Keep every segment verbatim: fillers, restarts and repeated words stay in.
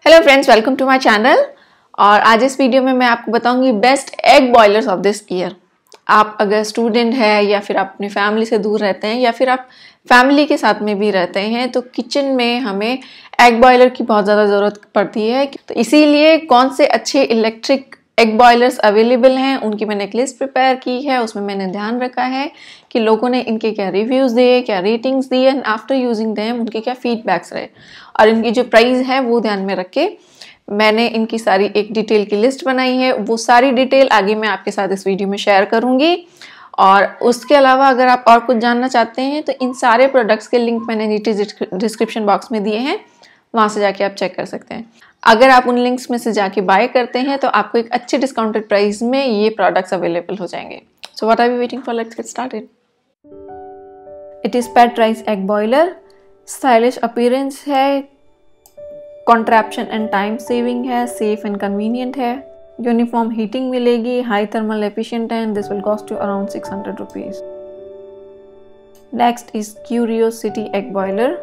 Hello friends, welcome to my channel. और आज इस वीडियो में मैं आपको बताऊंगी best egg boilers of this year. आप अगर स्टूडेंट है या फिर आप अपनी फैमिली से दूर रहते हैं या फिर आप फैमिली के साथ में भी रहते हैं तो किचन में हमें एग बॉयलर की बहुत ज़्यादा ज़रूरत पड़ती है। तो इसीलिए कौन से अच्छे इलेक्ट्रिक एग बॉयलर्स अवेलेबल हैं उनकी मैंने एक लिस्ट प्रिपेयर की है। उसमें मैंने ध्यान रखा है कि लोगों ने इनके क्या रिव्यूज़ दिए, क्या रेटिंग्स दिए एंड आफ्टर यूजिंग देम उनके क्या फीडबैक्स रहे और इनकी जो प्राइस है वो ध्यान में रख के मैंने इनकी सारी एक डिटेल की लिस्ट बनाई है। वो सारी डिटेल आगे मैं आपके साथ इस वीडियो में शेयर करूँगी। और उसके अलावा अगर आप और कुछ जानना चाहते हैं तो इन सारे प्रोडक्ट्स के लिंक मैंने नीचे डिस्क्रिप्शन बॉक्स में दिए हैं, वहाँ से जाके आप चेक कर सकते हैं। अगर आप उन लिंक्स में से जाके बाय करते हैं तो आपको एक अच्छे डिस्काउंटेड प्राइस में ये प्रोडक्ट्स अवेलेबल हो जाएंगे। So what are we waiting for, let's get started. It is pet rice egg boiler. Stylish appearance है, कॉन्ट्रैप्शन एंड टाइम सेविंग है, सेफ एंड कन्वीनियंट है, यूनिफॉर्म हीटिंग मिलेगी, हाई थर्मल एफिशिएंट है and this will cost you around six hundred rupees. Next is curiosity egg boiler.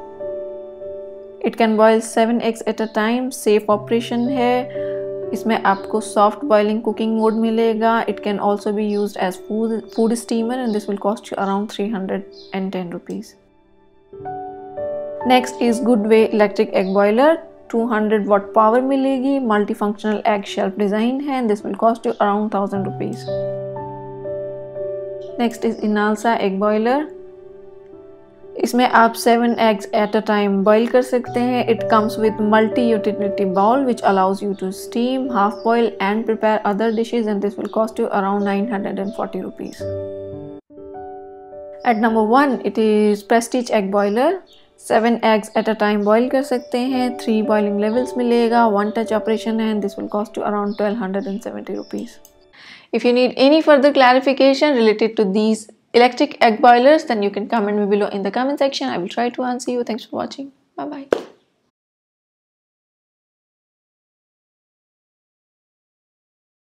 It can boil seven eggs at a time, safe operation है। इसमें आपको soft boiling cooking mode मिलेगा। It can also be used as food food steamer and this will cost you around three hundred and ten rupees. Next is good way electric egg boiler. Two hundred watt power मिलेगी, multi functional egg shelf design है and this will cost you around thousand rupees. Next is Inalsa egg boiler. इसमें आप seven eggs at a time boil कर सकते हैं। It comes with multi utility bowl which allows you to steam, half boil and prepare other dishes and this will cost you around nine hundred forty rupees. At number one it is prestige egg boiler. Seven eggs at a time boil कर सकते हैं, three boiling levels मिलेगा, one touch operation है and this will cost you around twelve hundred seventy rupees. If you need any further clarification related to these electric egg boilers, then you can comment me below in the comment section. I will try to answer you. Thanks for watching. Bye bye.